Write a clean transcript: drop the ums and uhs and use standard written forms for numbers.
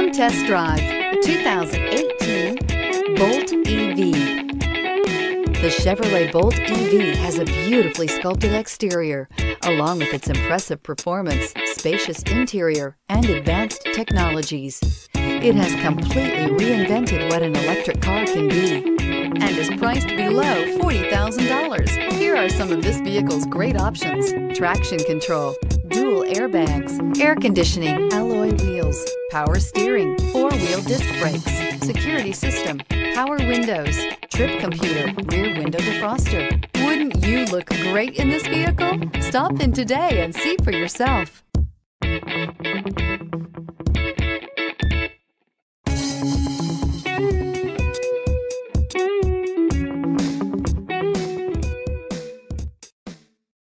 Come test drive the 2018 Bolt EV. The Chevrolet Bolt EV has a beautifully sculpted exterior, along with its impressive performance, spacious interior, and advanced technologies. It has completely reinvented what an electric car can be and is priced below $40,000. Here are some of this vehicle's great options: traction control, dual airbags, air conditioning, alloy wheels, power steering, four-wheel disc brakes, security system, power windows, trip computer, rear window defroster. Wouldn't you look great in this vehicle? Stop in today and see for yourself.